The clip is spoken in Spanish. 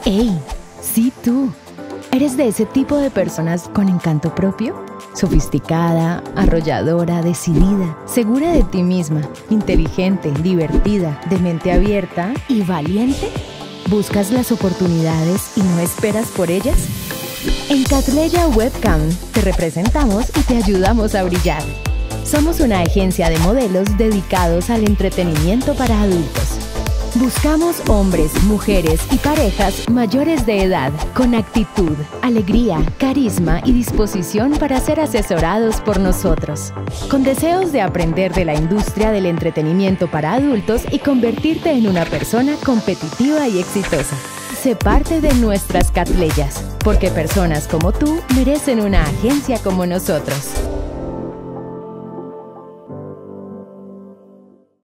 ¡Ey! Sí, tú. ¿Eres de ese tipo de personas con encanto propio? Sofisticada, arrolladora, decidida, segura de ti misma, inteligente, divertida, de mente abierta y valiente. ¿Buscas las oportunidades y no esperas por ellas? En Cattleya Webcam te representamos y te ayudamos a brillar. Somos una agencia de modelos dedicados al entretenimiento para adultos. Buscamos hombres, mujeres y parejas mayores de edad, con actitud, alegría, carisma y disposición para ser asesorados por nosotros, con deseos de aprender de la industria del entretenimiento para adultos y convertirte en una persona competitiva y exitosa. Sé parte de nuestras Cattleyas, porque personas como tú merecen una agencia como nosotros.